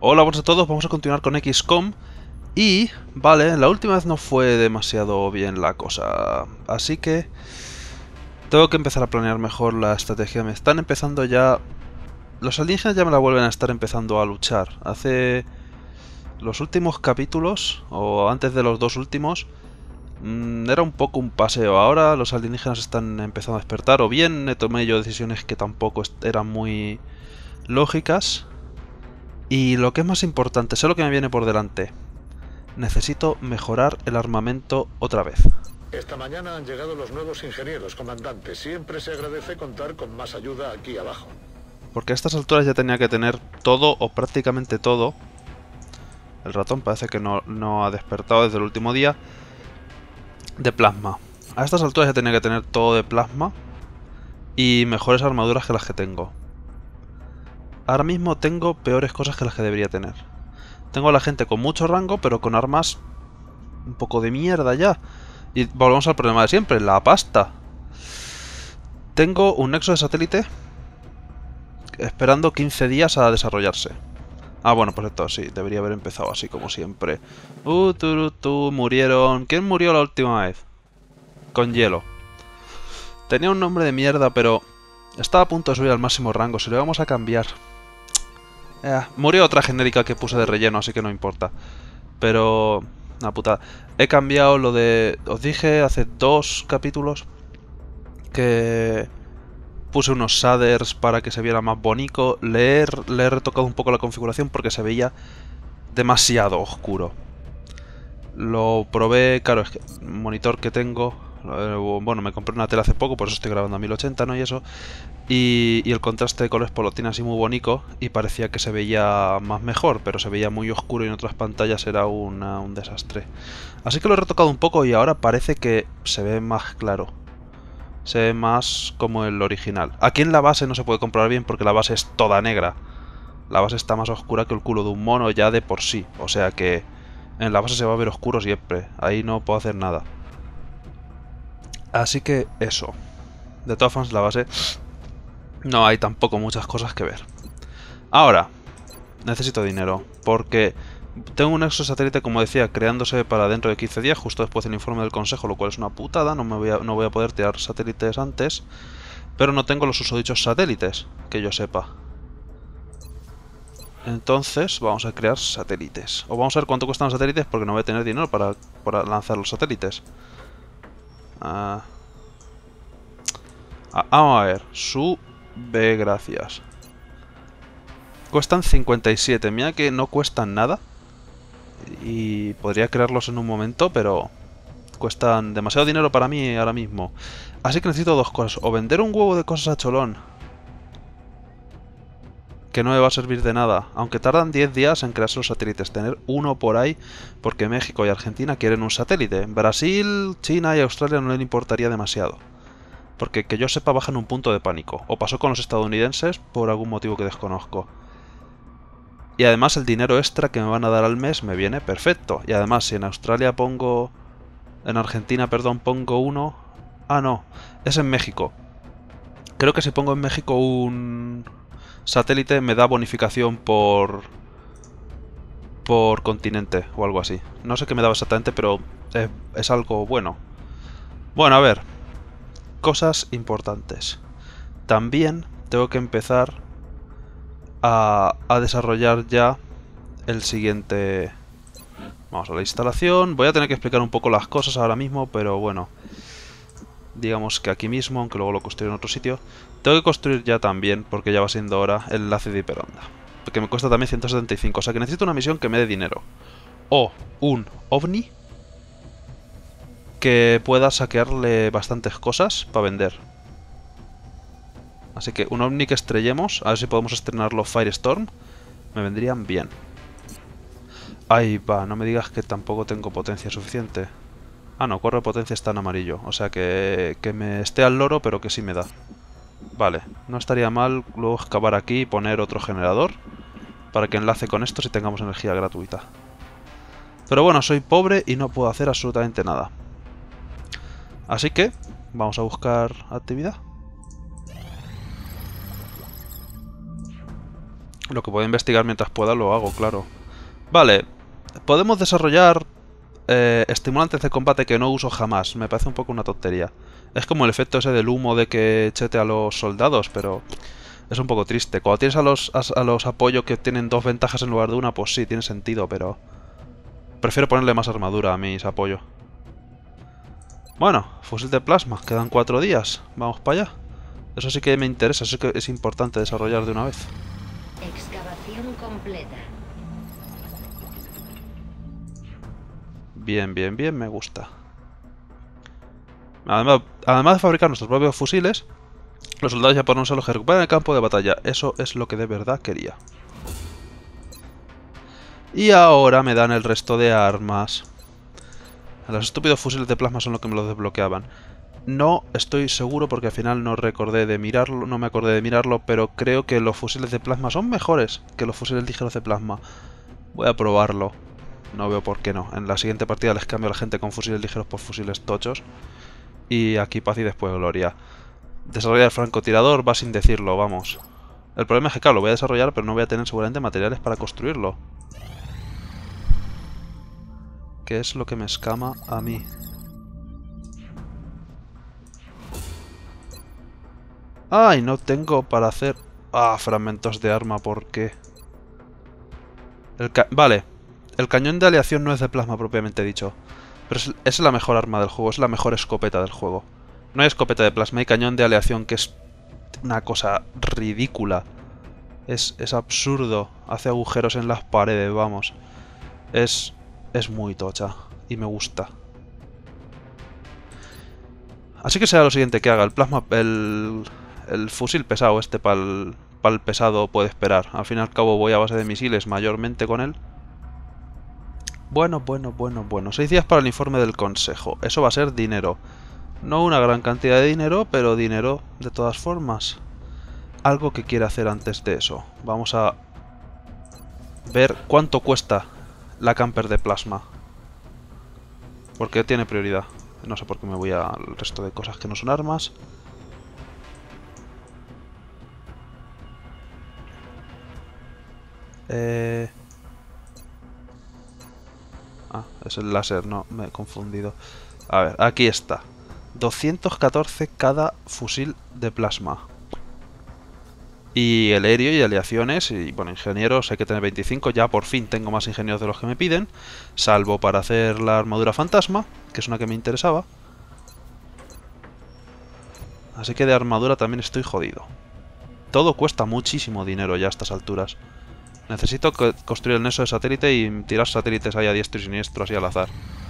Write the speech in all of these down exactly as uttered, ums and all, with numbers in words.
Hola, buenas a todos, vamos a continuar con equis com. Y, vale, la última vez no fue demasiado bien la cosa, así que tengo que empezar a planear mejor la estrategia. Me están empezando ya... Los alienígenas ya me la vuelven a estar empezando a luchar. Hace los últimos capítulos, o antes de los dos últimos, mmm, era un poco un paseo. Ahora los alienígenas están empezando a despertar, o bien tomé yo decisiones que tampoco eran muy lógicas. Y lo que es más importante, sé lo que me viene por delante. Necesito mejorar el armamento otra vez. Esta mañana han llegado los nuevos ingenieros, comandante. Siempre se agradece contar con más ayuda aquí abajo. Porque a estas alturas ya tenía que tener todo, o prácticamente todo. El ratón parece que no, no ha despertado desde el último día. De plasma. A estas alturas ya tenía que tener todo de plasma. Y mejores armaduras que las que tengo. Ahora mismo tengo peores cosas que las que debería tener. Tengo a la gente con mucho rango, pero con armas un poco de mierda ya. Y volvemos al problema de siempre, la pasta. Tengo un nexo de satélite esperando quince días a desarrollarse. Ah, bueno, pues esto sí, debería haber empezado así como siempre. Uh, tu, tu, murieron. ¿Quién murió la última vez? Con hielo. Tenía un nombre de mierda, pero estaba a punto de subir al máximo rango. Si le vamos a cambiar... Eh, murió otra genérica que puse de relleno, así que no importa. Pero... Una putada. He cambiado lo de... Os dije hace dos capítulos que puse unos shaders para que se viera más bonito. Le he, le he retocado un poco la configuración porque se veía demasiado oscuro. Lo probé, claro, es que el monitor que tengo... Bueno, me compré una tele hace poco, por eso estoy grabando a mil ochenta, ¿no? Y eso. Y, y el contraste de colores pues lo tiene así muy bonito y parecía que se veía más mejor, pero se veía muy oscuro y en otras pantallas era una, un desastre. Así que lo he retocado un poco y ahora parece que se ve más claro. Se ve más como el original. Aquí en la base no se puede comprobar bien porque la base es toda negra. La base está más oscura que el culo de un mono ya de por sí. O sea que en la base se va a ver oscuro siempre. Ahí no puedo hacer nada. Así que eso. De todas formas, la base no hay tampoco muchas cosas que ver. Ahora, necesito dinero, porque tengo un exosatélite, como decía, creándose para dentro de quince días, justo después del informe del consejo, lo cual es una putada, no, me voy a, no voy a poder tirar satélites antes, pero no tengo los usodichos satélites, que yo sepa. Entonces, vamos a crear satélites. O vamos a ver cuánto cuestan los satélites, porque no voy a tener dinero para, para lanzar los satélites. Ah... Ah, vamos a ver, sube, gracias. Cuestan cincuenta y siete, mira que no cuestan nada. Y podría crearlos en un momento, pero cuestan demasiado dinero para mí ahora mismo. Así que necesito dos cosas, o vender un huevo de cosas a cholón, que no me va a servir de nada, aunque tardan diez días en crearse los satélites, tener uno por ahí, porque México y Argentina quieren un satélite. Brasil, China y Australia no les importaría demasiado. Porque que yo sepa bajan un punto de pánico. O pasó con los estadounidenses por algún motivo que desconozco. Y además el dinero extra que me van a dar al mes me viene perfecto. Y además si en Australia pongo... En Argentina, perdón, pongo uno... Ah, no. Es en México. Creo que si pongo en México un satélite me da bonificación por... Por continente o algo así. No sé qué me daba exactamente, pero es, es algo bueno. Bueno, a ver... Cosas importantes. También tengo que empezar a, a desarrollar ya el siguiente... Vamos a la instalación. Voy a tener que explicar un poco las cosas ahora mismo, pero bueno. Digamos que aquí mismo, aunque luego lo construiré en otro sitio. Tengo que construir ya también, porque ya va siendo hora, el enlace de hiperonda. Porque me cuesta también ciento setenta y cinco, o sea que necesito una misión que me dé dinero. O un ovni que pueda saquearle bastantes cosas para vender. Así que un ovni que estrellemos, a ver si podemos estrenarlo Firestorm, me vendrían bien. Ahí va, no me digas que tampoco tengo potencia suficiente. Ah, no, cuatro de potencia está en amarillo, o sea que, que me esté al loro, pero que sí me da. Vale, no estaría mal luego excavar aquí y poner otro generador para que enlace con estos y tengamos energía gratuita. Pero bueno, soy pobre y no puedo hacer absolutamente nada. Así que, vamos a buscar actividad. Lo que puedo investigar mientras pueda lo hago, claro. Vale, podemos desarrollar eh, estimulantes de combate que no uso jamás. Me parece un poco una tontería. Es como el efecto ese del humo de que chete a los soldados, pero es un poco triste. Cuando tienes a los, a, a los apoyos que tienen dos ventajas en lugar de una, pues sí, tiene sentido, pero prefiero ponerle más armadura a mis apoyos. Bueno, fusil de plasma, quedan cuatro días. Vamos para allá. Eso sí que me interesa, eso sí que es importante desarrollar de una vez. Excavación completa. Bien, bien, bien, me gusta. Además, además de fabricar nuestros propios fusiles, los soldados ya podrán usarlos que recuperan el campo de batalla. Eso es lo que de verdad quería. Y ahora me dan el resto de armas. Los estúpidos fusiles de plasma son los que me los desbloqueaban. No estoy seguro porque al final no recordé de mirarlo, no me acordé de mirarlo, pero creo que los fusiles de plasma son mejores que los fusiles ligeros de plasma. Voy a probarlo. No veo por qué no. En la siguiente partida les cambio a la gente con fusiles ligeros por fusiles tochos. Y aquí paz y después gloria. Desarrollar el francotirador va sin decirlo, vamos. El problema es que, claro, lo voy a desarrollar, pero no voy a tener seguramente materiales para construirlo. ¿Qué es lo que me escama a mí? ¡Ay! No tengo para hacer... Ah, fragmentos de arma, ¿por qué? El ca... Vale. El cañón de aleación no es de plasma propiamente dicho. Pero es, es la mejor arma del juego, es la mejor escopeta del juego. No hay escopeta de plasma, hay cañón de aleación, que es una cosa ridícula. Es, es absurdo. Hace agujeros en las paredes, vamos. Es... Es muy tocha. Y me gusta. Así que será lo siguiente que haga. El plasma... El... El fusil pesado este para el, para el pesado puede esperar. Al fin y al cabo voy a base de misiles mayormente con él. Bueno, bueno, bueno, bueno. Seis días para el informe del consejo. Eso va a ser dinero. No una gran cantidad de dinero, pero dinero de todas formas. Algo que quiera hacer antes de eso. Vamos a ver cuánto cuesta la camper de plasma. Porque tiene prioridad. No sé por qué me voy al resto de cosas que no son armas. Eh... Ah, es el láser, no, me he confundido. A ver, aquí está. doscientos catorce cada fusil de plasma. Y el aéreo y aleaciones, y bueno, ingenieros hay que tener veinticinco. Ya por fin tengo más ingenieros de los que me piden. Salvo para hacer la armadura fantasma, que es una que me interesaba. Así que de armadura también estoy jodido. Todo cuesta muchísimo dinero ya a estas alturas. Necesito construir el neso de satélite y tirar satélites ahí a diestro y siniestro, así al azar.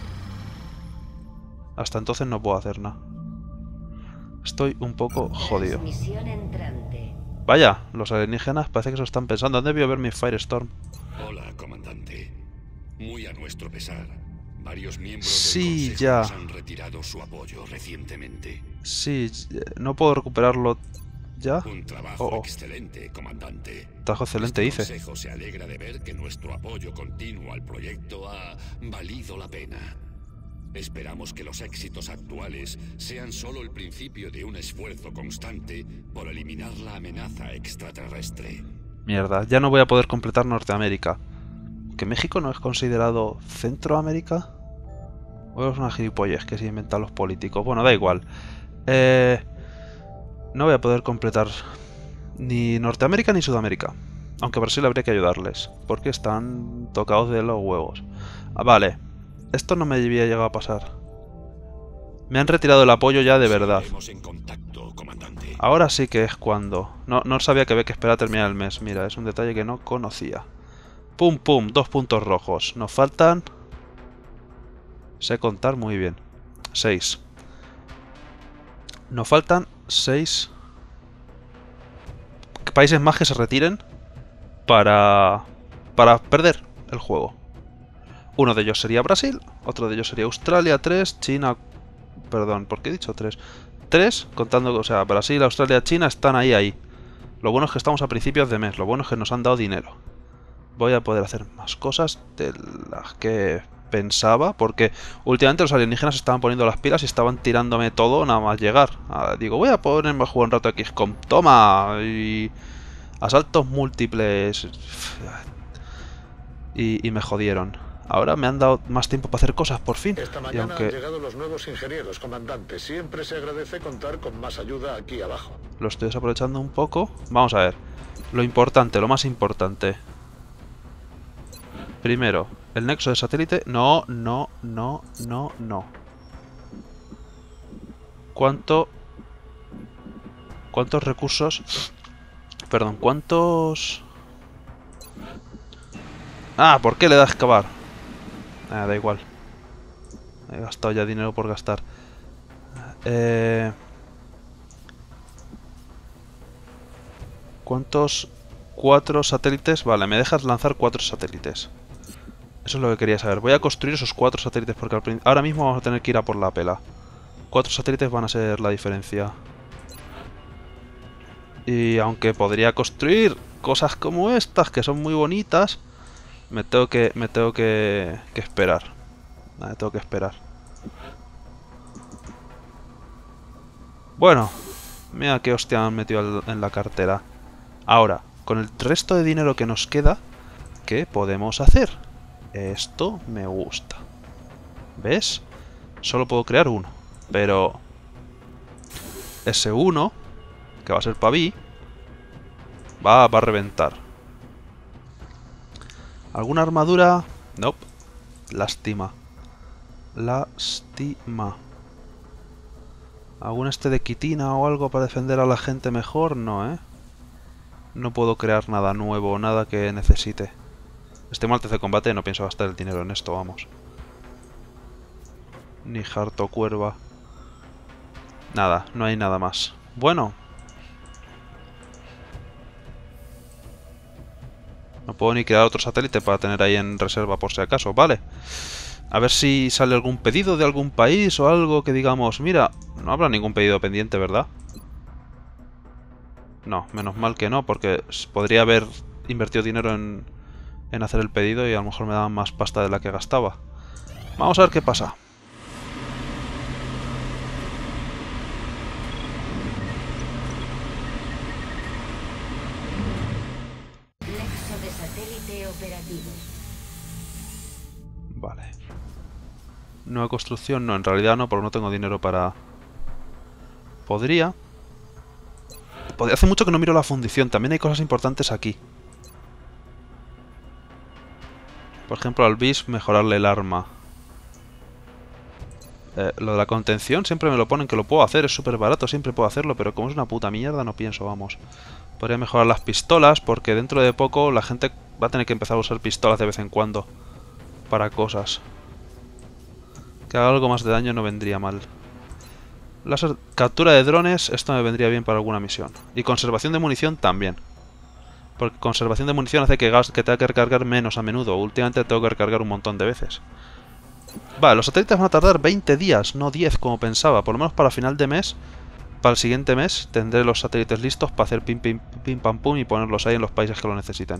Hasta entonces no puedo hacer nada. Estoy un poco jodido. Vaya, los alienígenas parece que se lo están pensando. ¿Dónde debió ver mi Firestorm? Hola, comandante. Muy a nuestro pesar, varios miembros sí, del ya. Consejo nos han retirado su apoyo recientemente. Sí, no puedo recuperarlo ya. Un trabajo oh, oh. excelente, comandante. Trabajo excelente, este dice. El Consejo se alegra de ver que nuestro apoyo continuo al proyecto ha valido la pena. Esperamos que los éxitos actuales sean solo el principio de un esfuerzo constante por eliminar la amenaza extraterrestre. Mierda, ya no voy a poder completar Norteamérica. ¿Que México no es considerado Centroamérica? ¿O es una gilipollez que se inventan los políticos? Bueno, da igual. Eh, no voy a poder completar ni Norteamérica ni Sudamérica. Aunque a Brasil habría que ayudarles, porque están tocados de los huevos. Ah, vale. Esto no me había llegado a pasar. Me han retirado el apoyo ya de verdad. En contacto, comandante. Ahora sí que es cuando. No, no sabía que había que esperar a terminar el mes. Mira, es un detalle que no conocía. Pum, pum, dos puntos rojos. Nos faltan... Sé contar muy bien. Seis. Nos faltan seis países más que se retiren para... para perder el juego. Uno de ellos sería Brasil, otro de ellos sería Australia, tres, China... Perdón, ¿por qué he dicho tres? Tres, contando, o sea, Brasil, Australia, China están ahí, ahí. Lo bueno es que estamos a principios de mes, lo bueno es que nos han dado dinero. Voy a poder hacer más cosas de las que pensaba, porque últimamente los alienígenas estaban poniendo las pilas y estaban tirándome todo nada más llegar. Ah, digo, voy a ponerme a jugar un rato a X COM, toma, y... Asaltos múltiples. Y, y me jodieron. Ahora me han dado más tiempo para hacer cosas, por fin. Esta Y mañana aunque han llegado los nuevos ingenieros, comandante. Siempre se agradece contar con más ayuda aquí abajo. lo estoy desaprovechando un poco. Vamos a ver. Lo importante, lo más importante. Primero, el nexo de satélite. No, no, no, no, no. ¿Cuánto? ¿Cuántos recursos? Perdón, ¿cuántos? Ah, ¿por qué le da a excavar? Ah, da igual. He gastado ya dinero por gastar. Eh... ¿Cuántos? Cuatro satélites. Vale, me dejas lanzar cuatro satélites. Eso es lo que quería saber. Voy a construir esos cuatro satélites porque al ahora mismo vamos a tener que ir a por la pela. Cuatro satélites van a ser la diferencia. Y aunque podría construir cosas como estas, que son muy bonitas, me tengo que, me tengo que, que esperar. Me tengo que esperar. Bueno, mira qué hostia me han metido en la cartera. Ahora, con el resto de dinero que nos queda, ¿qué podemos hacer? Esto me gusta. ¿Ves? Solo puedo crear uno. Pero ese uno, que va a ser para mí, va, va a reventar. ¿Alguna armadura? Nope. Lástima. Lástima. ¿Algún este de quitina o algo para defender a la gente mejor? No, ¿eh? No puedo crear nada nuevo, nada que necesite. Este mal de combate, no pienso gastar el dinero en esto, vamos. Ni harto cuerva. Nada, no hay nada más. Bueno. No puedo ni crear otro satélite para tener ahí en reserva por si acaso, vale. A ver si sale algún pedido de algún país o algo que digamos, mira, no habrá ningún pedido pendiente, ¿verdad? No, menos mal que no, porque podría haber invertido dinero en, en hacer el pedido y a lo mejor me daban más pasta de la que gastaba. Vamos a ver qué pasa. Nexo de satélite operativo. Vale. Nueva construcción, no, en realidad no, porque no tengo dinero para... Podría... Podría... Hace mucho que no miro la fundición, también hay cosas importantes aquí. Por ejemplo, al bis mejorarle el arma. Eh, lo de la contención siempre me lo ponen que lo puedo hacer, es súper barato, siempre puedo hacerlo, pero como es una puta mierda no pienso, vamos. Podría mejorar las pistolas, porque dentro de poco la gente va a tener que empezar a usar pistolas de vez en cuando. Para cosas. Que haga algo más de daño no vendría mal. Láser, captura de drones, esto me vendría bien para alguna misión. Y conservación de munición también. Porque conservación de munición hace que, gas, que tenga que recargar menos a menudo. Últimamente tengo que recargar un montón de veces. Vale, los satélites van a tardar veinte días, no diez como pensaba. Por lo menos para final de mes, para el siguiente mes, tendré los satélites listos para hacer pim, pim, pim, pam, pum y ponerlos ahí en los países que lo necesiten.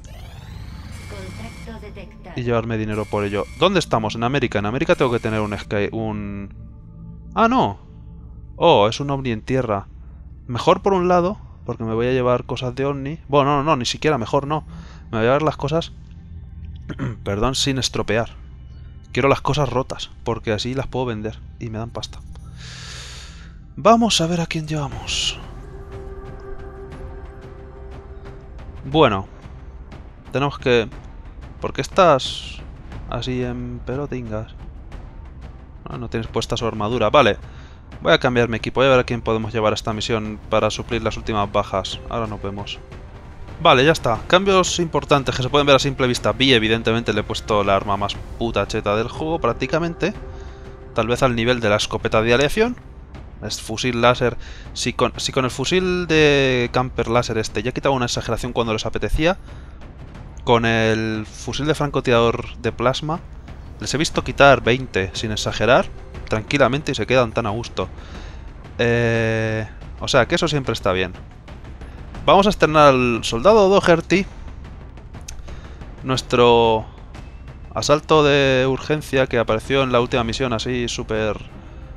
Y llevarme dinero por ello. ¿Dónde estamos? En América. En América tengo que tener un... Sky, un... ¡Ah, no! Oh, es un ovni en tierra. Mejor por un lado, porque me voy a llevar cosas de ovni. Bueno, no, no, no, ni siquiera mejor no. Me voy a llevar las cosas... Perdón, sin estropear. Quiero las cosas rotas, porque así las puedo vender y me dan pasta. Vamos a ver a quién llevamos. Bueno. Tenemos que... ¿Por qué estás así en pelotingas? No, no tienes puesta su armadura. Vale. Voy a cambiar mi equipo. Voy a ver a quién podemos llevar a esta misión para suplir las últimas bajas. Ahora nos vemos. Vale, ya está. Cambios importantes que se pueden ver a simple vista. Vi, evidentemente, le he puesto la arma más puta cheta del juego, prácticamente. Tal vez al nivel de la escopeta de aleación. Es fusil láser. Si con, si con el fusil de camper láser este ya quitaba una exageración cuando les apetecía, con el fusil de francotirador de plasma les he visto quitar veinte, sin exagerar, tranquilamente, y se quedan tan a gusto. Eh, o sea, que eso siempre está bien. Vamos a estrenar al soldado Doherty, nuestro asalto de urgencia que apareció en la última misión así súper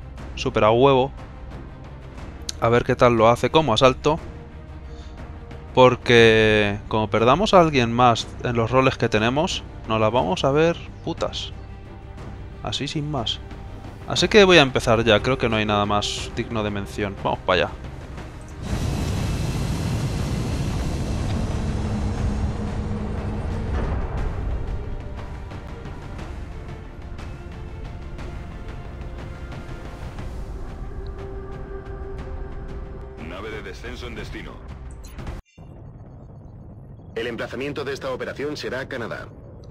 súper a huevo. A ver qué tal lo hace como asalto. Porque como perdamos a alguien más en los roles que tenemos, nos las vamos a ver putas. Así sin más. Así que voy a empezar ya, creo que no hay nada más digno de mención. Vamos para allá. Nave de descenso en destino. El emplazamiento de esta operación será Canadá.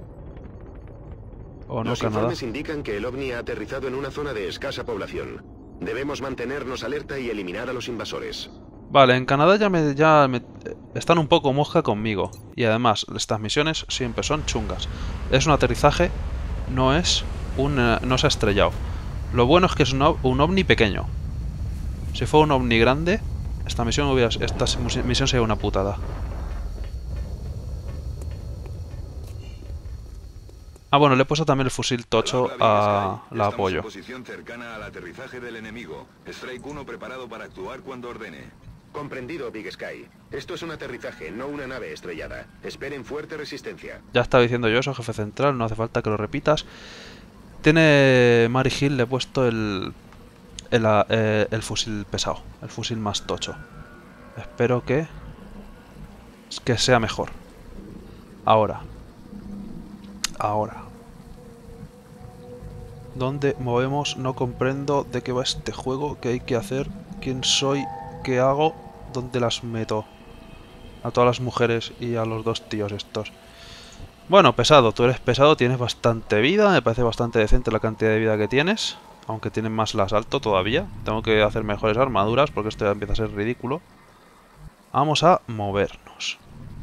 O no, Los Canadá. informes indican que el ovni ha aterrizado en una zona de escasa población. Debemos mantenernos alerta y eliminar a los invasores. Vale, en Canadá ya me, ya me están un poco mosca conmigo. Y además, estas misiones siempre son chungas. Es un aterrizaje, no es un, eh, no se ha estrellado. Lo bueno es que es un, ov- un ovni pequeño. Si fuera un ovni grande, esta misión hubiera, esta misión sería una putada. Ah, bueno, le he puesto también el fusil tocho a la apoyo. En posición cercana al aterrizaje del enemigo. Strike uno preparado para actuar cuando ordene. Comprendido, Big Sky. Esto es un aterrizaje, no una nave estrellada. Esperen fuerte resistencia. Ya estaba diciendo yo eso, jefe central, no hace falta que lo repitas. Tiene Mary Hill, le he puesto el, el, eh, el fusil pesado, el fusil más tocho. Espero que, que sea mejor. Ahora. Ahora. ¿Dónde movemos? No comprendo de qué va este juego, qué hay que hacer, quién soy, qué hago, dónde las meto. A todas las mujeres y a los dos tíos estos. Bueno, pesado, tú eres pesado, tienes bastante vida, me parece bastante decente la cantidad de vida que tienes. Aunque tienes más el asalto todavía. Tengo que hacer mejores armaduras porque esto ya empieza a ser ridículo. Vamos a movernos.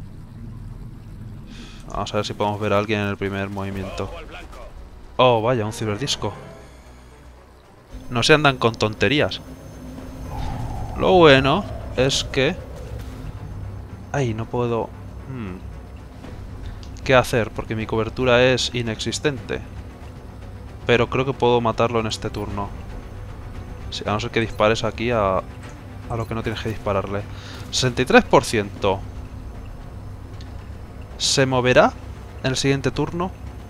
Vamos a ver si podemos ver a alguien en el primer movimiento. Oh, vaya, un ciberdisco. No se andan con tonterías. Lo bueno es que... Ay, no puedo... Hmm. ¿Qué hacer? Porque mi cobertura es inexistente. Pero creo que puedo matarlo en este turno. Sí, a no ser que dispares aquí a, a lo que no tienes que dispararle. sesenta y tres por ciento. ¿Se moverá en el siguiente turno?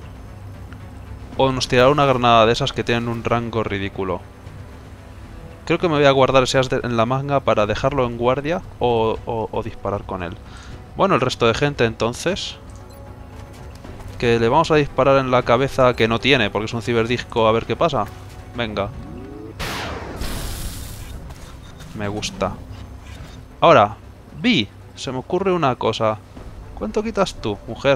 ¿O nos tirará una granada de esas que tienen un rango ridículo? Creo que me voy a guardar ese as de, en la manga para dejarlo en guardia o, o, o disparar con él. Bueno, el resto de gente entonces... Que le vamos a disparar en la cabeza que no tiene, porque es un ciberdisco, a ver qué pasa. Venga. Me gusta. Ahora, Vi, se me ocurre una cosa. ¿Cuánto quitas tú, mujer?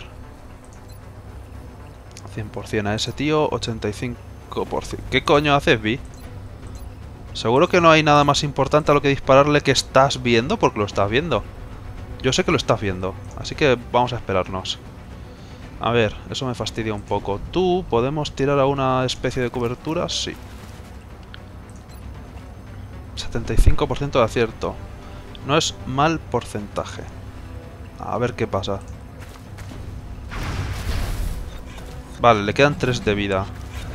cien por cien a ese tío, ochenta y cinco por ciento. ¿Qué coño haces, Vi? Seguro que no hay nada más importante a lo que dispararle que estás viendo, porque lo estás viendo. Yo sé que lo estás viendo, así que vamos a esperarnos. A ver, eso me fastidia un poco. ¿Tú podemos tirar a una especie de cobertura? Sí. setenta y cinco por ciento de acierto. No es mal porcentaje. A ver qué pasa. Vale, le quedan tres de vida.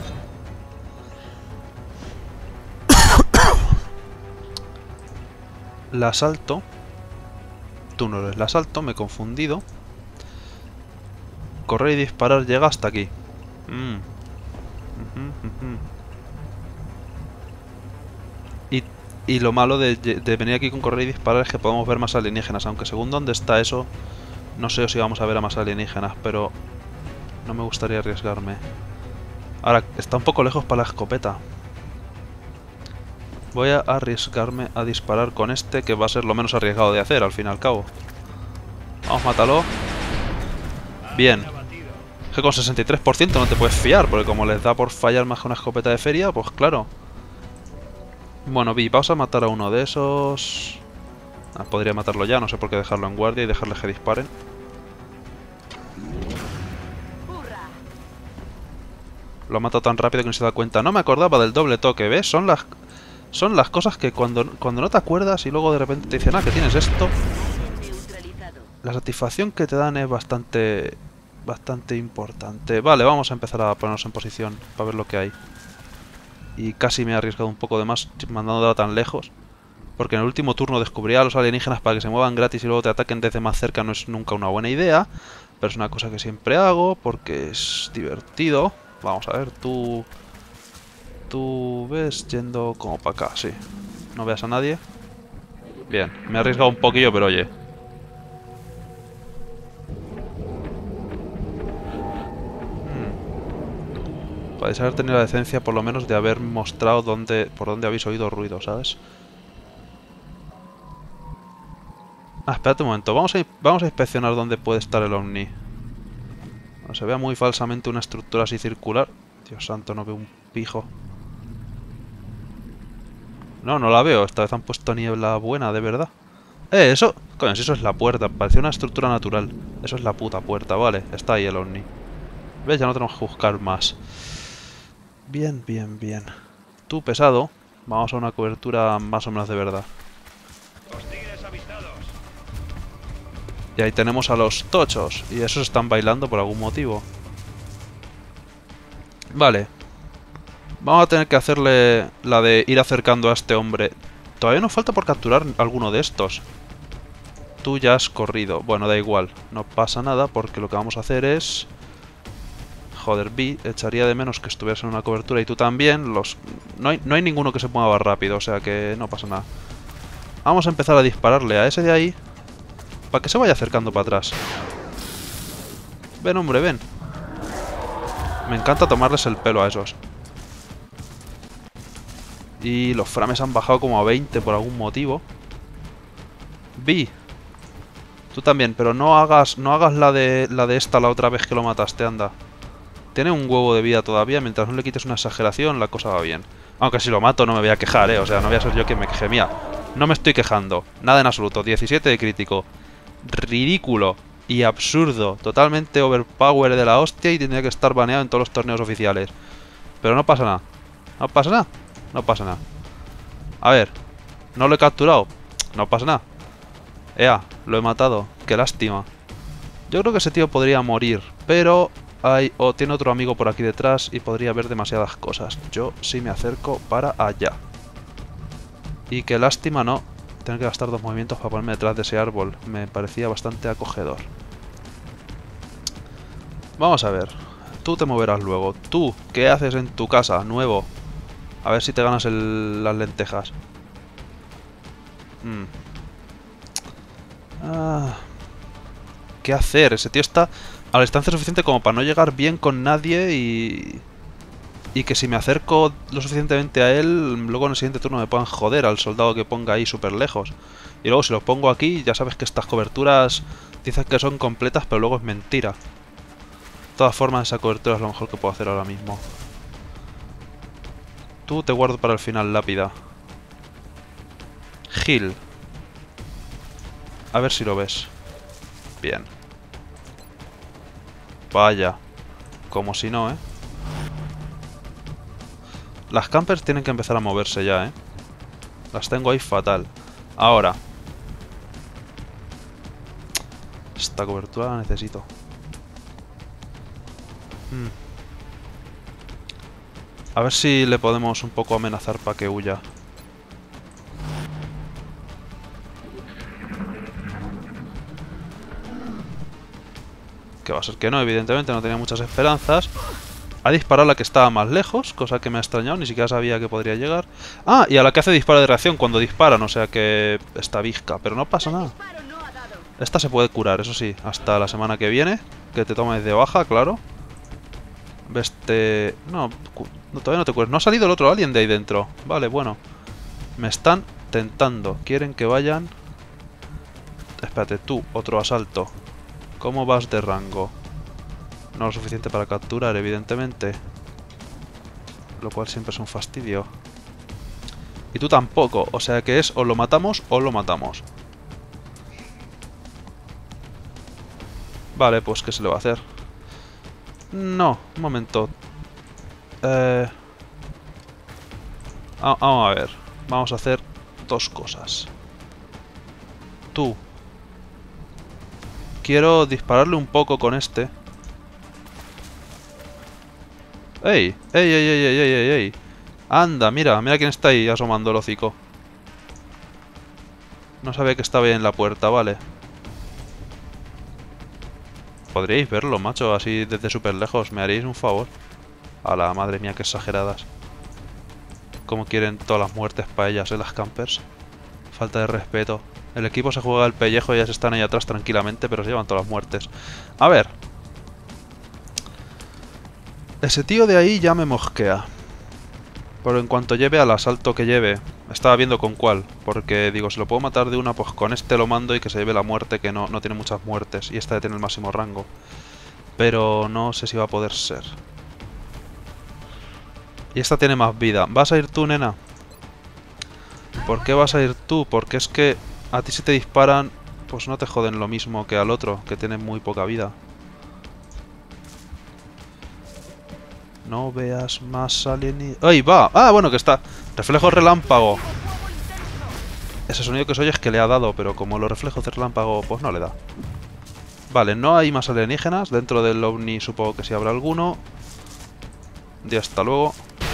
La asalto. Tú no eres la asalto, me he confundido. Correr y disparar llega hasta aquí. Mm. Uh-huh, uh-huh. Y, y lo malo de, de venir aquí con correr y disparar es que podemos ver más alienígenas. Aunque según dónde está eso, no sé si vamos a ver a más alienígenas, pero no me gustaría arriesgarme. Ahora, está un poco lejos para la escopeta. Voy a arriesgarme a disparar con este, que va a ser lo menos arriesgado de hacer, al fin y al cabo. Vamos, mátalo. Bien. Es que con sesenta y tres por ciento no te puedes fiar, porque como les da por fallar más que una escopeta de feria, pues claro. Bueno, Vi, vamos a matar a uno de esos... Ah, podría matarlo ya, no sé por qué dejarlo en guardia y dejarles que disparen. Lo ha matado tan rápido que no se da cuenta. No me acordaba del doble toque, ¿ves? Son las... Son las cosas que cuando, cuando no te acuerdas y luego de repente te dicen, ah, que tienes esto. La satisfacción que te dan es bastante... Bastante importante. Vale, vamos a empezar a ponernos en posición para ver lo que hay. Y casi me he arriesgado un poco de más mandándola tan lejos. Porque en el último turno descubrir a los alienígenas para que se muevan gratis y luego te ataquen desde más cerca no es nunca una buena idea. Pero es una cosa que siempre hago porque es divertido. Vamos a ver, tú... Tú ves yendo como para acá, sí. No veas a nadie. Bien, me he arriesgado un poquillo, pero oye. Hmm. Podéis haber tenido la decencia por lo menos de haber mostrado dónde, por dónde habéis oído ruido, ¿sabes? Ah, espérate un momento. Vamos a, vamos a inspeccionar dónde puede estar el Omni. No se vea muy falsamente una estructura así circular. Dios santo, no veo un pijo. No, no la veo. Esta vez han puesto niebla buena, de verdad. Eh, eso... Coño, si eso es la puerta. Parecía una estructura natural. Eso es la puta puerta, vale. Está ahí el Omni. ¿Ves? Ya no tenemos que buscar más. Bien, bien, bien. Tú, pesado. Vamos a una cobertura más o menos de verdad. Y ahí tenemos a los tochos. Y esos están bailando por algún motivo. Vale. Vamos a tener que hacerle la de ir acercando a este hombre. Todavía nos falta por capturar alguno de estos. Tú ya has corrido. Bueno, da igual. No pasa nada porque lo que vamos a hacer es... Joder, Vi, echaría de menos que estuvieras en una cobertura y tú también. Los... No hay, no hay ninguno que se mueva rápido, o sea que no pasa nada. Vamos a empezar a dispararle a ese de ahí. Para que se vaya acercando para atrás. Ven, hombre, ven. Me encanta tomarles el pelo a esos. Y los frames han bajado como a veinte por algún motivo. Vi. Tú también, pero no hagas no hagas la de la de esta la otra vez que lo mataste, anda. Tiene un huevo de vida todavía, mientras no le quites una exageración, la cosa va bien. Aunque si lo mato no me voy a quejar, eh. O sea, no voy a ser yo quien me queje. Mira, no me estoy quejando. Nada en absoluto. diecisiete de crítico. Ridículo y absurdo. Totalmente overpower de la hostia y tendría que estar baneado en todos los torneos oficiales. Pero no pasa nada. No pasa nada. No pasa nada. A ver. ¿No lo he capturado? No pasa nada. Ea, lo he matado. Qué lástima. Yo creo que ese tío podría morir. Pero hay... O tiene otro amigo por aquí detrás y podría haber demasiadas cosas. Yo sí me acerco para allá. Y qué lástima no tener que gastar dos movimientos para ponerme detrás de ese árbol. Me parecía bastante acogedor. Vamos a ver. Tú te moverás luego. Tú, ¿qué haces en tu casa? Nuevo. A ver si te ganas el, las lentejas. Mm. Ah. ¿Qué hacer? Ese tío está a la distancia suficiente como para no llegar bien con nadie y... Y que si me acerco lo suficientemente a él, luego en el siguiente turno me puedan joder al soldado que ponga ahí súper lejos. Y luego si lo pongo aquí, ya sabes que estas coberturas dicen que son completas, pero luego es mentira. De todas formas, esa cobertura es lo mejor que puedo hacer ahora mismo. Tú te guardo para el final, lápida. Gil. A ver si lo ves. Bien. Vaya. Como si no, ¿eh? Las campers tienen que empezar a moverse ya, ¿eh? Las tengo ahí fatal. Ahora. Esta cobertura la necesito. Hmm. A ver si le podemos un poco amenazar para que huya. Que va a ser que no, evidentemente no tenía muchas esperanzas. Ha disparado a la que estaba más lejos, cosa que me ha extrañado, ni siquiera sabía que podría llegar. Ah, y a la que hace disparo de reacción cuando disparan, o sea que está bizca, pero no pasa nada. Esta se puede curar, eso sí, hasta la semana que viene, que te tomes de baja, claro. Este... No, no, todavía no te cures. No ha salido el otro alien de ahí dentro. Vale, bueno. Me están tentando. Quieren que vayan... Espérate, tú, otro asalto. ¿Cómo vas de rango? No lo suficiente para capturar, evidentemente. Lo cual siempre es un fastidio. Y tú tampoco, o sea que es o lo matamos o lo matamos. Vale, pues ¿qué se le va a hacer? No, un momento. Eh... Ah, vamos a ver. Vamos a hacer dos cosas. Tú. Quiero dispararle un poco con este. ¡Ey! ¡Ey, ey, ey, ey, ey, ey! Anda, mira, mira quién está ahí asomando el hocico. No sabía que estaba ahí en la puerta, vale. Podríais verlo, macho, así desde súper lejos. ¿Me haríais un favor? A la madre mía, qué exageradas. Como quieren todas las muertes para ellas, ¿eh? Las campers. Falta de respeto. El equipo se juega el pellejo y ellas están ahí atrás tranquilamente, pero se llevan todas las muertes. A ver. Ese tío de ahí ya me mosquea. Pero en cuanto lleve al asalto que lleve, estaba viendo con cuál. Porque digo, si lo puedo matar de una, pues con este lo mando y que se lleve la muerte, que no, no tiene muchas muertes. Y esta de tener el máximo rango. Pero no sé si va a poder ser. Y esta tiene más vida. ¿Vas a ir tú, nena? ¿Por qué vas a ir tú? Porque es que a ti si te disparan, pues no te joden lo mismo que al otro, que tiene muy poca vida. No veas más alien... ¡Ay, va! ¡Ah, bueno, que está! Reflejo relámpago. Ese sonido que se oye es que le ha dado, pero como los reflejos de relámpago, pues no le da. Vale, no hay más alienígenas. Dentro del ovni supongo que sí habrá alguno. Y hasta luego.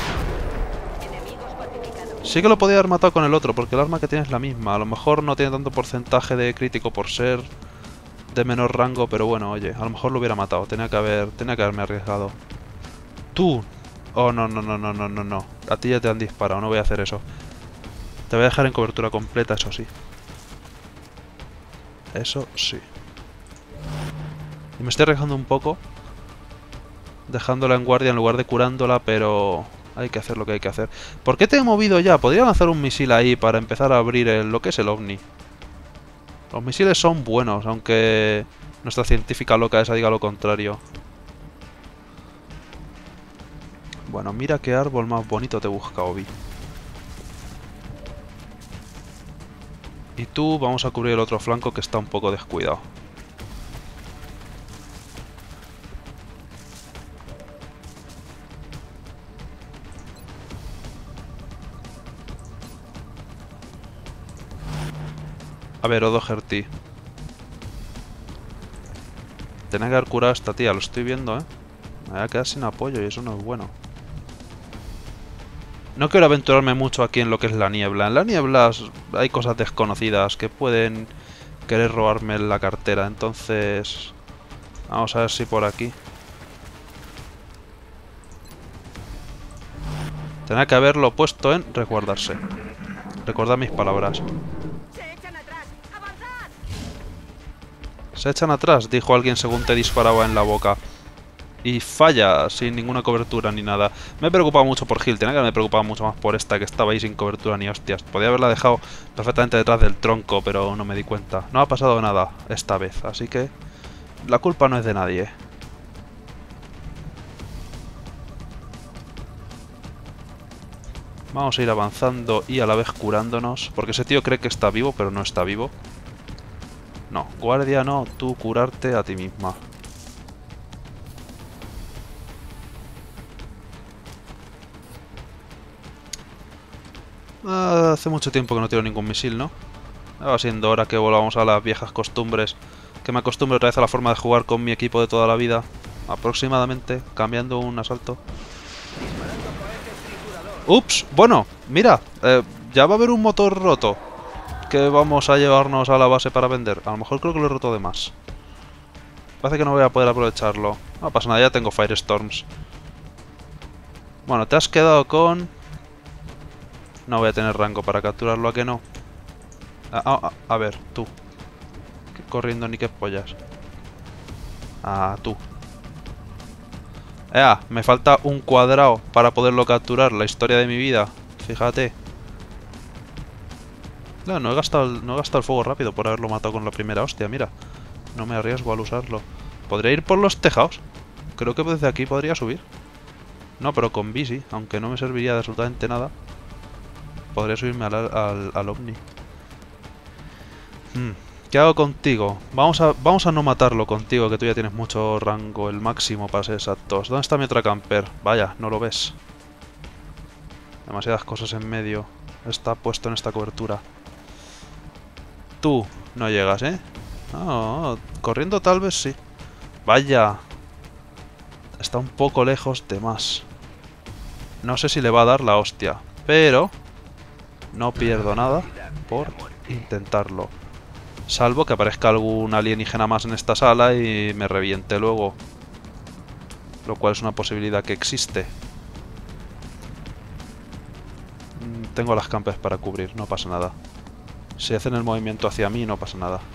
Sí que lo podía haber matado con el otro, porque el arma que tiene es la misma. A lo mejor no tiene tanto porcentaje de crítico por ser de menor rango, pero bueno, oye, a lo mejor lo hubiera matado. Tenía que haber, tenía que haberme arriesgado. ¡Tú! Oh, no, no, no, no, no, no, no. A ti ya te han disparado, no voy a hacer eso. Te voy a dejar en cobertura completa, eso sí. Eso sí. Y me estoy arriesgando un poco, dejándola en guardia en lugar de curándola, pero... hay que hacer lo que hay que hacer. ¿Por qué te he movido ya? Podría lanzar un misil ahí para empezar a abrir el, lo que es el ovni. Los misiles son buenos, aunque nuestra científica loca esa diga lo contrario. Bueno, mira qué árbol más bonito te busca, Obi. Y tú, vamos a cubrir el otro flanco que está un poco descuidado. A ver, O'Doherty. Tenía que haber curado a esta tía, lo estoy viendo, ¿eh? Me voy a quedar sin apoyo y eso no es bueno. No quiero aventurarme mucho aquí en lo que es la niebla. En la niebla hay cosas desconocidas que pueden querer robarme la cartera, entonces... vamos a ver si por aquí... tenía que haberlo puesto en resguardarse. Recordad mis palabras. Se echan atrás, dijo alguien según te disparaba en la boca. Y falla, sin ninguna cobertura ni nada. Me he preocupado mucho por Gil, tenía que haberme preocupado mucho más por esta que estaba ahí sin cobertura ni hostias. Podía haberla dejado perfectamente detrás del tronco, pero no me di cuenta. No ha pasado nada esta vez, así que... la culpa no es de nadie. Vamos a ir avanzando y a la vez curándonos, porque ese tío cree que está vivo, pero no está vivo. No, guardia no, tú curarte a ti misma. Ah, hace mucho tiempo que no tiro ningún misil, ¿no? Va siendo hora que volvamos a las viejas costumbres. Que me acostumbre otra vez a la forma de jugar con mi equipo de toda la vida. Aproximadamente, cambiando un asalto. Ups, bueno, mira, eh, ya va a haber un motor roto que vamos a llevarnos a la base para vender. A lo mejor creo que lo he roto de más. Parece que no voy a poder aprovecharlo. No pasa nada, ya tengo Firestorms. Bueno, te has quedado con... no voy a tener rango para capturarlo, ¿a que no? A, a, a, a ver, tú. ¿Qué corriendo ni qué pollas? Ah, tú. ¡Ea! Me falta un cuadrado para poderlo capturar. La historia de mi vida. Fíjate. No, no he gastado el, no he gastado el fuego rápido por haberlo matado con la primera hostia, mira. No me arriesgo al usarlo. ¿Podría ir por los tejados? Creo que desde aquí podría subir. No, pero con bici, aunque no me serviría de absolutamente nada. Podría subirme al, al, al ovni. Hmm. ¿Qué hago contigo? Vamos a, vamos a no matarlo contigo, que tú ya tienes mucho rango, el máximo para ser exactos. ¿Dónde está mi otra camper? Vaya, no lo ves. Demasiadas cosas en medio. Está puesto en esta cobertura. Tú no llegas, ¿eh? No, corriendo tal vez sí. Vaya. Está un poco lejos de más. No sé si le va a dar la hostia, pero no pierdo nada por intentarlo. Salvo que aparezca algún alienígena más en esta sala y me reviente luego. Lo cual es una posibilidad que existe. Tengo las campes para cubrir, no pasa nada. Si hacen el movimiento hacia mí, no pasa nada.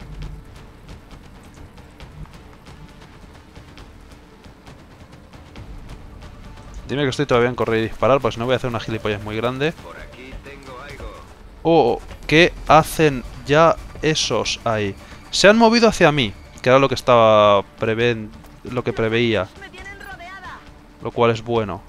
Dime que estoy todavía en correr y disparar, porque si no voy a hacer una gilipollas muy grande. Oh, ¿qué hacen ya esos ahí? Se han movido hacia mí, que era lo que estaba preven... lo que preveía. Lo cual es bueno.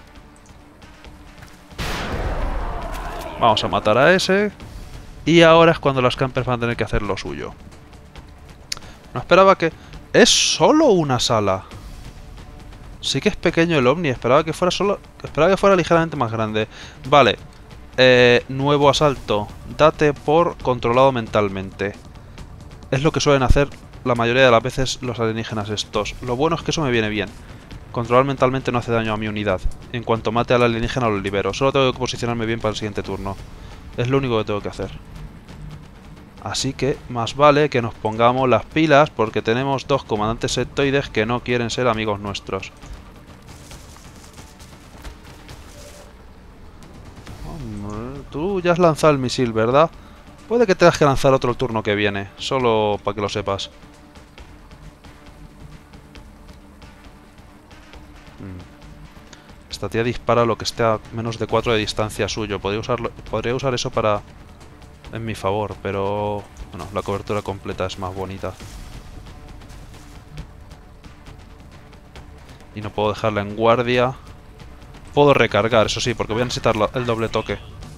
Vamos a matar a ese. Y ahora es cuando las campers van a tener que hacer lo suyo. No esperaba que... Es solo una sala. Sí que es pequeño el Omni. Esperaba que fuera solo... Esperaba que fuera ligeramente más grande. Vale. Eh, nuevo asalto. Date por controlado mentalmente. Es lo que suelen hacer la mayoría de las veces los alienígenas estos. Lo bueno es que eso me viene bien. Controlar mentalmente no hace daño a mi unidad. En cuanto mate al alienígena lo libero. Solo tengo que posicionarme bien para el siguiente turno. Es lo único que tengo que hacer. Así que más vale que nos pongamos las pilas porque tenemos dos comandantes sectoides que no quieren ser amigos nuestros. Hombre, tú ya has lanzado el misil, ¿verdad? Puede que tengas que lanzar otro el turno que viene. Solo para que lo sepas. Esta tía dispara lo que esté a menos de cuatro de distancia suyo. Podría usarlo, podría usar eso para... en mi favor, pero... bueno, la cobertura completa es más bonita. Y no puedo dejarla en guardia. Puedo recargar, eso sí, porque voy a necesitar el doble toque.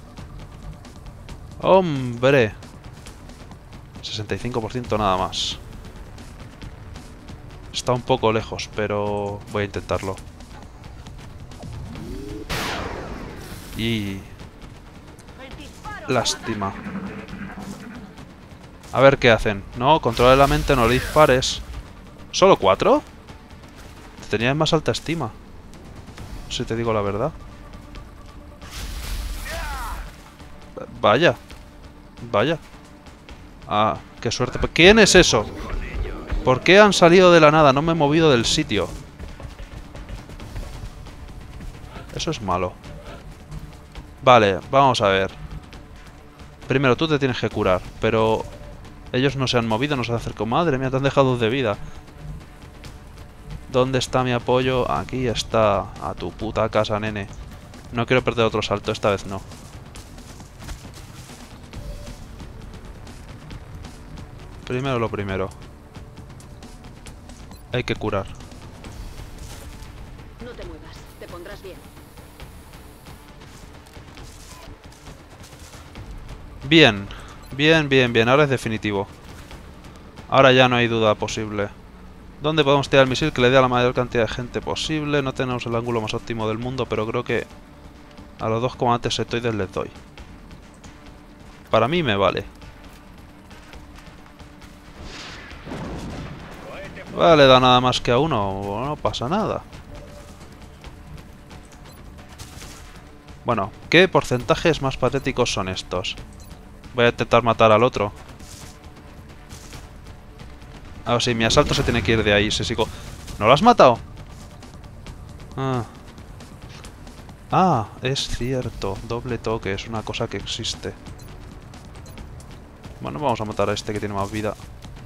¡Hombre! sesenta y cinco por ciento nada más. Está un poco lejos, pero voy a intentarlo. Y... lástima. A ver qué hacen. No, controla la mente, no le dispares. ¿Solo cuatro? Te tenía en más alta estima, si te digo la verdad. Vaya. Vaya. Ah, qué suerte. ¿Quién es eso? ¿Por qué han salido de la nada? No me he movido del sitio. Eso es malo. Vale, vamos a ver. Primero tú te tienes que curar, pero ellos no se han movido, no se han acercado. Madre mía, te han dejado dos de vida. ¿Dónde está mi apoyo? Aquí está. A tu puta casa, nene. No quiero perder otro salto, esta vez no. Primero lo primero. Hay que curar. No te muevas, te pondrás bien. Bien, bien, bien, bien. Ahora es definitivo. Ahora ya no hay duda posible. ¿Dónde podemos tirar el misil que le dé a la mayor cantidad de gente posible? No tenemos el ángulo más óptimo del mundo, pero creo que a los dos comandantes sectoides les doy. Para mí me vale. Vale, da nada más que a uno. No pasa nada. Bueno, ¿qué porcentajes más patéticos son estos? Voy a intentar matar al otro. Ah, sí, mi asalto se tiene que ir de ahí. Se sigo... ¿No lo has matado? Ah. Ah, es cierto. Doble toque, es una cosa que existe. Bueno, vamos a matar a este que tiene más vida.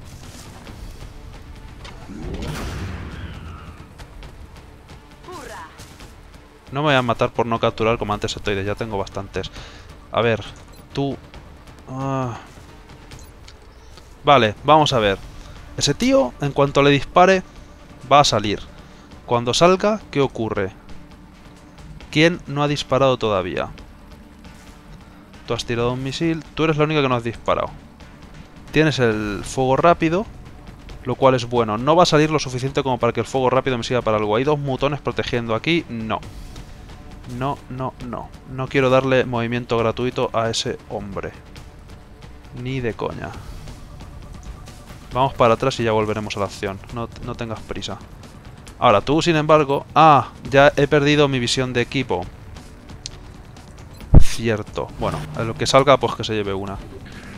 No me voy a matar por no capturar comandantes sectoides, ya tengo bastantes. A ver, tú... Ah. Vale, vamos a ver. Ese tío, en cuanto le dispare, va a salir. Cuando salga, ¿qué ocurre? ¿Quién no ha disparado todavía? Tú has tirado un misil, tú eres la única que no has disparado. Tienes el fuego rápido, lo cual es bueno. No va a salir lo suficiente como para que el fuego rápido me sirva para algo. Hay dos mutones protegiendo aquí, no. No, no, no. No quiero darle movimiento gratuito a ese hombre. Ni de coña. Vamos para atrás y ya volveremos a la acción. No, no tengas prisa. Ahora, tú, sin embargo... Ah, ya he perdido mi visión de equipo. Cierto. Bueno, a lo que salga, pues que se lleve una.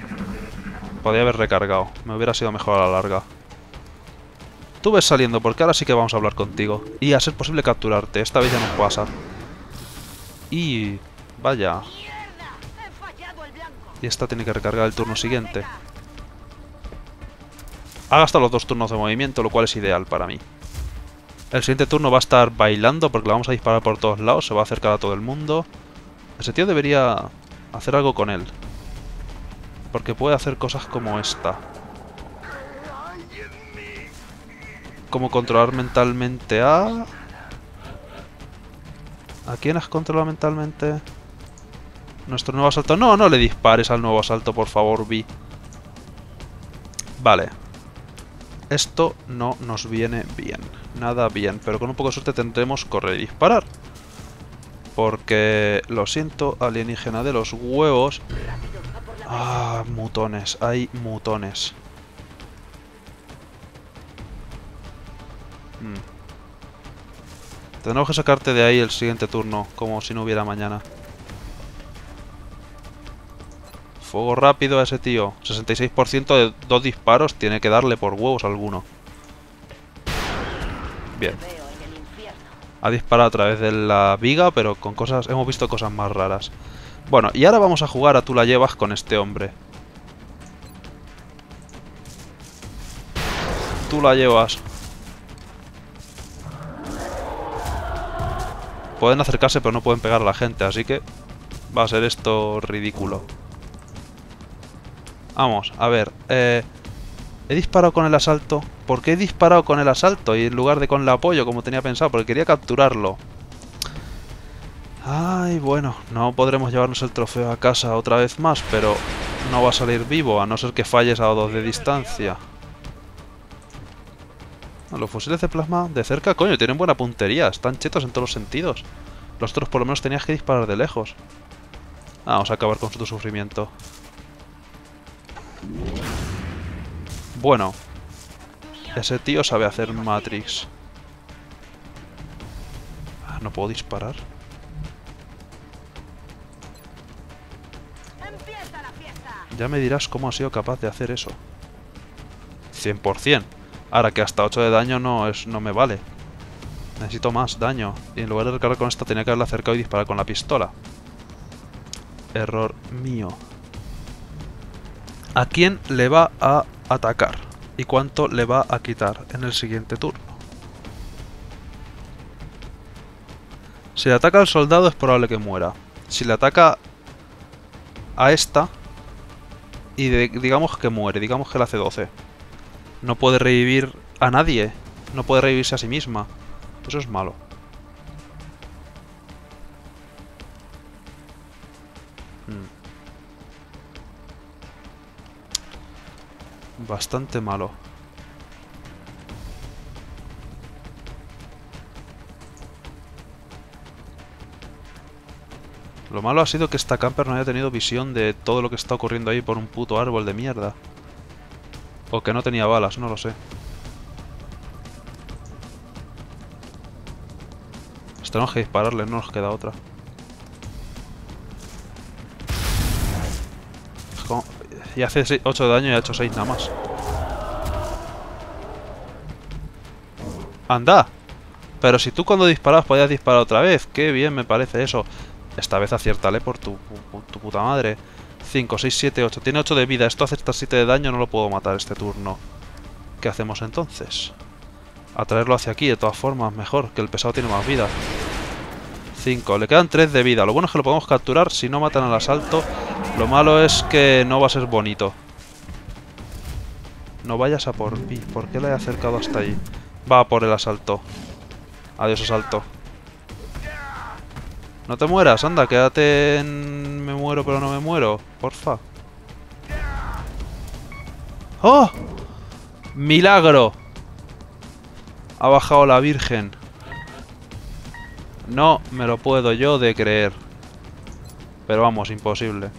Podría haber recargado. Me hubiera sido mejor a la larga. Tú ves saliendo, porque ahora sí que vamos a hablar contigo. Y a ser posible capturarte. Esta vez ya no pasa. Y... vaya. Y esta tiene que recargar el turno siguiente. Ha gastado los dos turnos de movimiento, lo cual es ideal para mí. El siguiente turno va a estar bailando porque le vamos a disparar por todos lados. Se va a acercar a todo el mundo. Ese tío debería hacer algo con él. Porque puede hacer cosas como esta. Como controlar mentalmente a... ¿A quién has controlado mentalmente? Nuestro nuevo asalto. No, no le dispares al nuevo asalto, por favor, Vi. Vale. Esto no nos viene bien. Nada bien. Pero con un poco de suerte tendremos correr y disparar. Porque... lo siento, alienígena de los huevos. Ah, mutones. Hay mutones. Hmm. Tendremos que sacarte de ahí el siguiente turno. Como si no hubiera mañana. Fuego rápido a ese tío. sesenta y seis por ciento de dos disparos. Tiene que darle por huevos alguno. Bien. Ha disparado a través de la viga, pero con cosas... hemos visto cosas más raras. Bueno, y ahora vamos a jugar a tú la llevas con este hombre. Tú la llevas. Pueden acercarse, pero no pueden pegar a la gente, así que... va a ser esto ridículo. Vamos, a ver. Eh, he disparado con el asalto. ¿Por qué he disparado con el asalto y en lugar de con el apoyo, como tenía pensado? Porque quería capturarlo. Ay, bueno, no podremos llevarnos el trofeo a casa otra vez más, pero no va a salir vivo, a no ser que falles a dos de distancia. Los fusiles de plasma de cerca, coño, tienen buena puntería, están chetos en todos los sentidos. Los otros por lo menos tenías que disparar de lejos. Ah, vamos a acabar con su sufrimiento. Bueno, ese tío sabe hacer Matrix. Ah, no puedo disparar. Ya me dirás cómo ha sido capaz de hacer eso. cien por cien. Ahora que hasta ocho de daño no, es, no me vale. Necesito más daño. Y en lugar de recargar con esta tenía que haberla acercado y disparar con la pistola. Error mío. ¿A quién le va a atacar? ¿Y cuánto le va a quitar en el siguiente turno? Si le ataca al soldado es probable que muera. Si le ataca a esta... y de, digamos que muere, digamos que le hace doce. No puede revivir a nadie. No puede revivirse a sí misma. Eso es malo. Hmm. Bastante malo. Lo malo ha sido que esta camper no haya tenido visión de todo lo que está ocurriendo ahí por un puto árbol de mierda. O que no tenía balas, no lo sé. Pues tenemos que dispararle, no nos queda otra. Como... y hace ocho de daño y ha hecho seis nada más. ¡Anda! Pero si tú cuando disparabas podías disparar otra vez. ¡Qué bien me parece eso! Esta vez aciértale por tu, por tu puta madre. cinco, seis, siete, ocho. Tiene ocho de vida. Esto hace hasta siete de daño. No lo puedo matar este turno. ¿Qué hacemos entonces? Atraerlo hacia aquí. De todas formas, mejor. Que el pesado tiene más vida. cinco. Le quedan tres de vida. Lo bueno es que lo podemos capturar si no matan al asalto. Lo malo es que no va a ser bonito. No vayas a por mí. ¿Por qué le he acercado hasta allí? Va a por el asalto. Adiós, asalto. No te mueras, anda, quédate en... me muero pero no me muero, porfa. ¡Oh! ¡Milagro! Ha bajado la Virgen. No me lo puedo yo de creer. Pero vamos, imposible.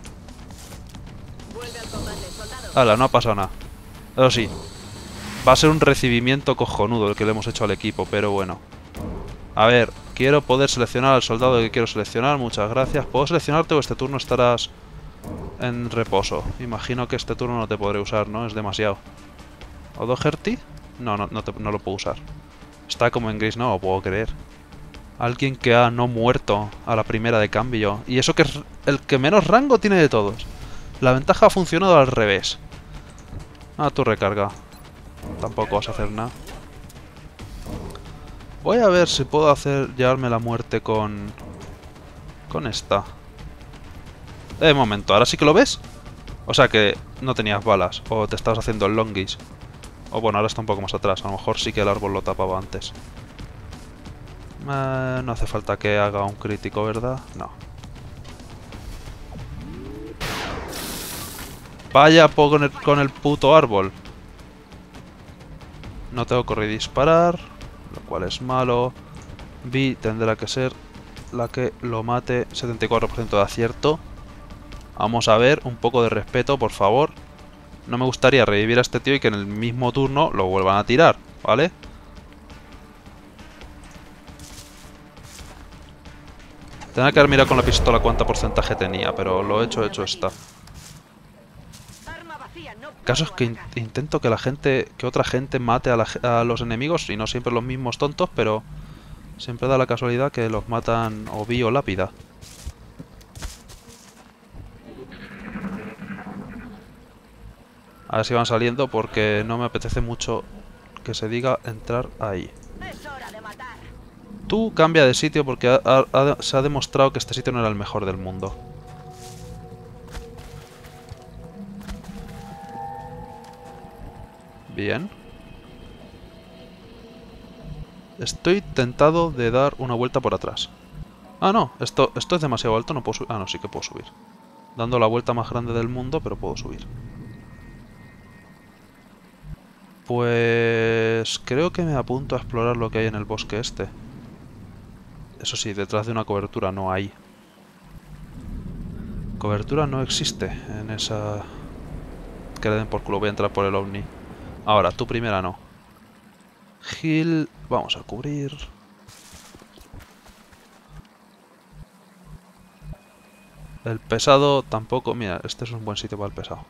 Hala, no ha pasado nada. Eso sí, va a ser un recibimiento cojonudo el que le hemos hecho al equipo, pero bueno. A ver, quiero poder seleccionar al soldado que quiero seleccionar. Muchas gracias. ¿Puedo seleccionarte o este turno estarás en reposo. Imagino que este turno no te podré usar, ¿no? Es demasiado. ¿O Doherty? No, no, no, te, no lo puedo usar. Está como en gris, no lo puedo creer. Alguien que ha no muerto a la primera de cambio. Y eso que es el que menos rango tiene de todos. La ventaja ha funcionado al revés. Ah, tu recarga. Tampoco vas a hacer nada. Voy a ver si puedo hacer llevarme la muerte con... Con esta. De momento, ¿ahora sí que lo ves? O sea que no tenías balas. O te estabas haciendo el longis. O bueno, ahora está un poco más atrás. A lo mejor sí que el árbol lo tapaba antes. Eh, no hace falta que haga un crítico, ¿verdad? No. Vaya con el, con el puto árbol. No tengo correr y disparar, lo cual es malo. Vi tendrá que ser la que lo mate. setenta y cuatro por ciento de acierto. Vamos a ver, un poco de respeto, por favor. No me gustaría revivir a este tío y que en el mismo turno lo vuelvan a tirar, ¿vale? Tendría que haber mirado con la pistola cuánto porcentaje tenía, pero lo hecho, hecho está. El caso es que in intento que la gente, que otra gente mate a, la, a los enemigos, y no siempre los mismos tontos, pero siempre da la casualidad que los matan o vi o lápida. A ver si van saliendo porque no me apetece mucho que se diga entrar ahí. Tú cambia de sitio porque ha, ha, se ha demostrado que este sitio no era el mejor del mundo. Bien. Estoy tentado de dar una vuelta por atrás. Ah, no, esto, esto es demasiado alto, no puedo subir. Ah, no, sí que puedo subir. Dando la vuelta más grande del mundo, pero puedo subir. Pues creo que me apunto a explorar lo que hay en el bosque este. Eso sí, detrás de una cobertura no hay. Cobertura no existe en esa... Que le den por culo, voy a entrar por el ovni. Ahora, tú primera no. Gil, vamos a cubrir. El pesado tampoco... Mira, este es un buen sitio para el pesado.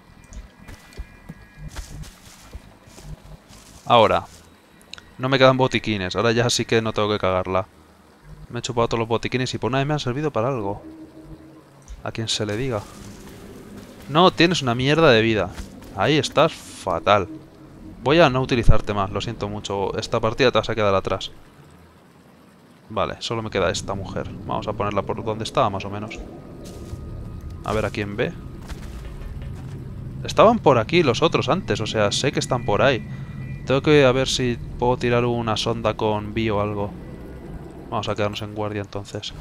Ahora, no me quedan botiquines. Ahora ya sí que no tengo que cagarla. Me he chupado todos los botiquines y por una vez me han servido para algo. A quien se le diga. No, tienes una mierda de vida. Ahí estás fatal. Voy a no utilizarte más, lo siento mucho. Esta partida te vas a quedar atrás. Vale, solo me queda esta mujer. Vamos a ponerla por donde estaba, más o menos. A ver a quién ve. Estaban por aquí los otros antes, o sea, sé que están por ahí. Tengo que a ver si puedo tirar una sonda con bio o algo. Vamos a quedarnos en guardia entonces.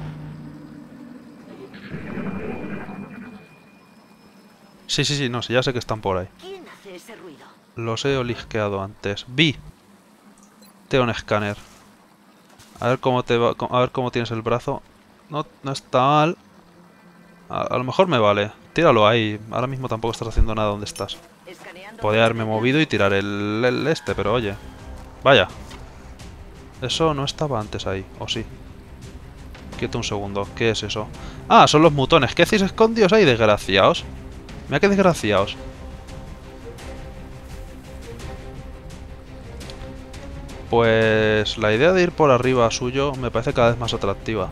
Sí, sí, sí, no, sí, ya sé que están por ahí. ¿Quién hace ese ruido? Los he olisqueado antes. Vi. Tengo un escáner. A ver cómo te va, a ver cómo tienes el brazo. No, no está mal. A, a lo mejor me vale. Tíralo ahí. Ahora mismo tampoco estás haciendo nada donde estás. Podría haberme movido y tirar el, el este, pero oye. Vaya. Eso no estaba antes ahí, ¿o sí? Quieto un segundo. ¿Qué es eso? Ah, son los mutones. ¿Qué hacéis escondidos ahí, desgraciados? Mira qué desgraciados. Pues la idea de ir por arriba suyo me parece cada vez más atractiva.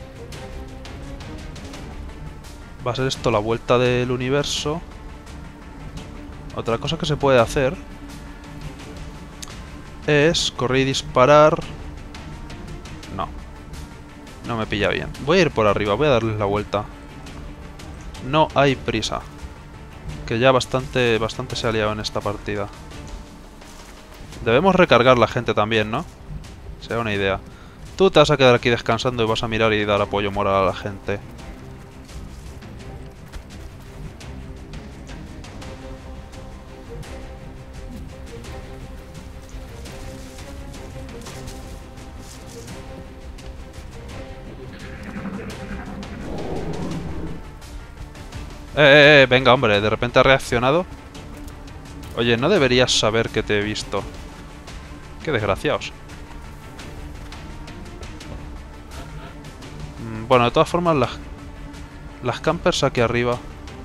Va a ser esto la vuelta del universo. Otra cosa que se puede hacer es correr y disparar. No. No me pilla bien. Voy a ir por arriba, voy a darles la vuelta. No hay prisa. Que ya bastante, bastante se ha liado en esta partida. Debemos recargar la gente también, ¿no? Será una idea. Tú te vas a quedar aquí descansando y vas a mirar y dar apoyo moral a la gente. Eh, eh, eh, venga, hombre, de repente ha reaccionado. Oye, no deberías saber que te he visto. Qué desgraciados. Mm, bueno, de todas formas, las, las campers aquí arriba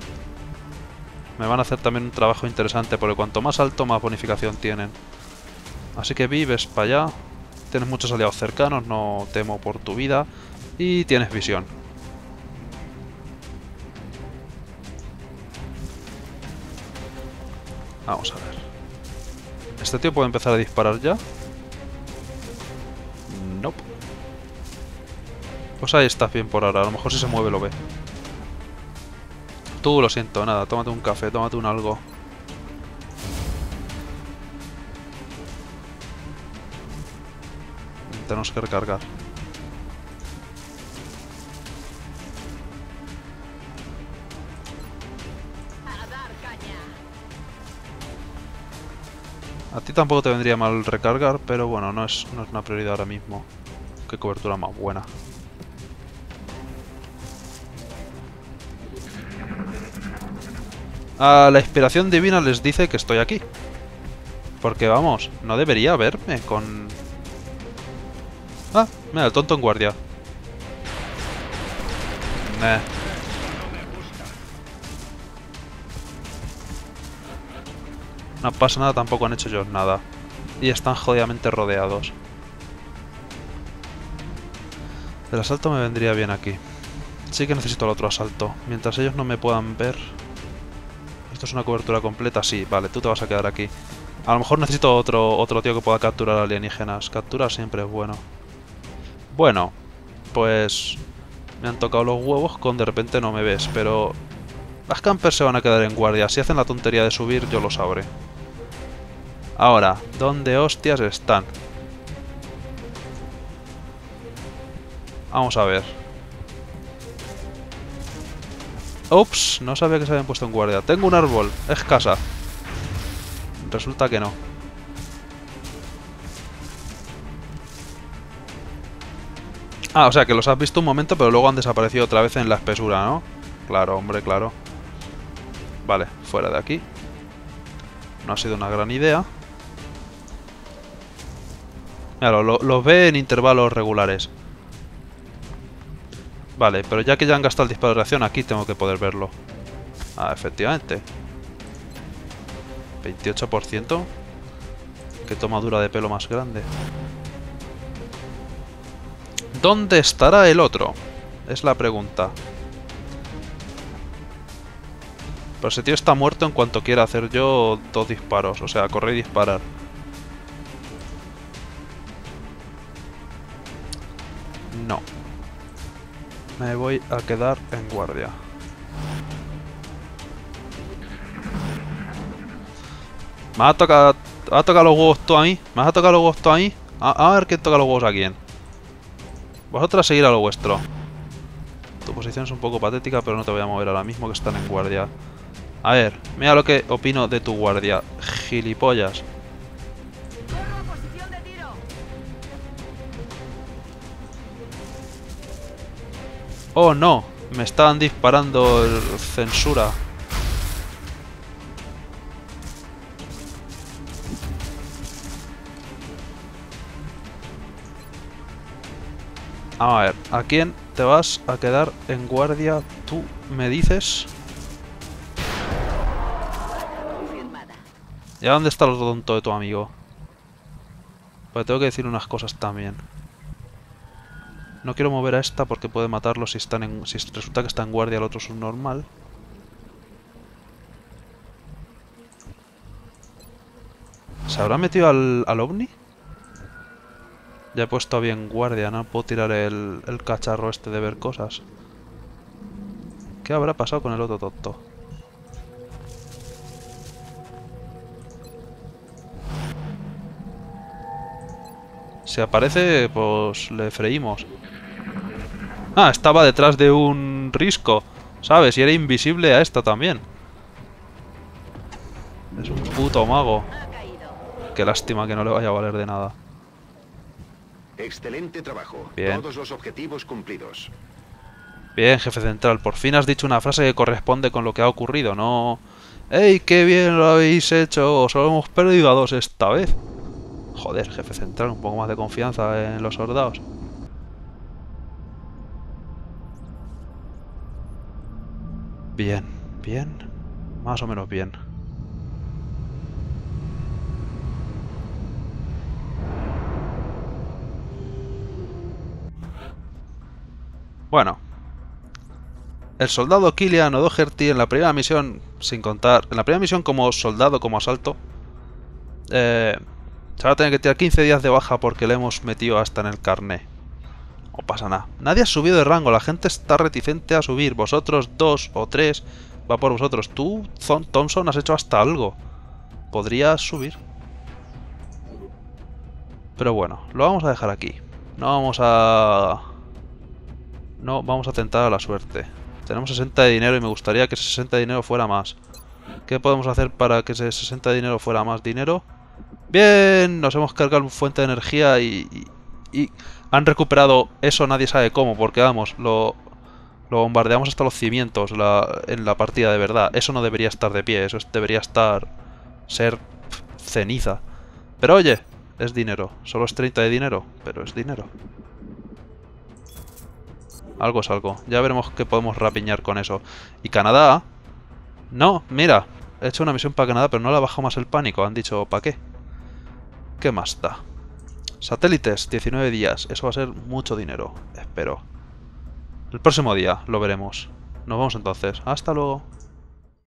me van a hacer también un trabajo interesante, porque cuanto más alto, más bonificación tienen. Así que vives para allá. Tienes muchos aliados cercanos, no temo por tu vida. Y tienes visión. Vamos a ver. ¿Este tío puede empezar a disparar ya? No. Nope. Pues ahí estás bien por ahora. A lo mejor si se mueve lo ve. Tú, lo siento, nada. Tómate un café, tómate un algo. Tenemos que recargar. A ti tampoco te vendría mal recargar, pero bueno, no es, no es una prioridad ahora mismo. Qué cobertura más buena. A la inspiración divina les dice que estoy aquí. Porque vamos, no debería verme con... Ah, mira, el tonto en guardia. Nah. No pasa nada, tampoco han hecho ellos nada. Y están jodidamente rodeados. El asalto me vendría bien aquí. Sí que necesito el otro asalto. Mientras ellos no me puedan ver... ¿Esto es una cobertura completa? Sí, vale, tú te vas a quedar aquí. A lo mejor necesito otro, otro tío que pueda capturar alienígenas. Capturar siempre es bueno. Bueno, pues... Me han tocado los huevos con de repente no me ves, pero... Las campers se van a quedar en guardia. Si hacen la tontería de subir, yo lo sabré. Ahora, ¿dónde hostias están? Vamos a ver. Ups, no sabía que se habían puesto en guardia. Tengo un árbol, es casa. Resulta que no. Ah, o sea que los has visto un momento, pero luego han desaparecido otra vez en la espesura, ¿no? Claro, hombre, claro. Vale, fuera de aquí. No ha sido una gran idea. Claro, lo, los ve en intervalos regulares. Vale, pero ya que ya han gastado el disparo de reacción, aquí tengo que poder verlo. Ah, efectivamente. veintiocho por ciento. Qué tomadura de pelo más grande. ¿Dónde estará el otro? Es la pregunta. Pero ese tío está muerto en cuanto quiera hacer yo dos disparos. O sea, correr y disparar. No. Me voy a quedar en guardia. ¿Me has tocado, ¿me has tocado los huevos tú a mí? ¿Me has tocado los huevos tú a mí? A, a ver quién toca los huevos a quién. Vosotras seguir a lo vuestro. Tu posición es un poco patética, pero no te voy a mover ahora mismo que están en guardia. A ver, mira lo que opino de tu guardia. Gilipollas. Oh no, me estaban disparando el censura. A ver, ¿a quién te vas a quedar en guardia? Tú me dices. ¿Y a dónde está el tonto de tu amigo? Pues tengo que decir unas cosas también. No quiero mover a esta porque puede matarlo si están en, si resulta que está en guardia el otro subnormal. ¿Se habrá metido al, al ovni? Ya he puesto bien guardia, no puedo tirar el, el cacharro este de ver cosas. ¿Qué habrá pasado con el otro tonto? Si aparece, pues le freímos. Ah, estaba detrás de un risco, ¿sabes? Y era invisible a esta también. Es un puto mago. Qué lástima que no le vaya a valer de nada. Excelente trabajo. Bien. Todos los objetivos cumplidos. Bien, jefe central. Por fin has dicho una frase que corresponde con lo que ha ocurrido, no... ¡Ey, qué bien lo habéis hecho! Solo hemos perdido a dos esta vez. Joder, jefe central, un poco más de confianza en los soldados. Bien, bien. Más o menos bien. Bueno. El soldado Killian O'Doherty en la primera misión, sin contar... En la primera misión como soldado, como asalto... Eh, se va a tener que tirar quince días de baja porque le hemos metido hasta en el carné. No pasa nada. Nadie ha subido de rango, la gente está reticente a subir. Vosotros dos o tres, va por vosotros. Tú, Thompson, has hecho hasta algo. Podrías subir. Pero bueno, lo vamos a dejar aquí. No vamos a... No vamos a tentar a la suerte. Tenemos sesenta de dinero y me gustaría que ese sesenta de dinero fuera más. ¿Qué podemos hacer para que ese sesenta de dinero fuera más dinero? Bien, nos hemos cargado una fuente de energía y, y, y han recuperado eso, nadie sabe cómo, porque vamos, lo, lo bombardeamos hasta los cimientos la, en la partida de verdad. Eso no debería estar de pie, eso es, debería estar... ser pf, ceniza. Pero oye, es dinero, solo es treinta de dinero, pero es dinero. Algo es algo, ya veremos qué podemos rapiñar con eso. Y Canadá... No, mira, he hecho una misión para Canadá, pero no le ha bajado más el pánico. Han dicho, ¿para qué? ¿Qué más da? Satélites, diecinueve días. Eso va a ser mucho dinero, espero. El próximo día lo veremos. Nos vemos entonces. Hasta luego.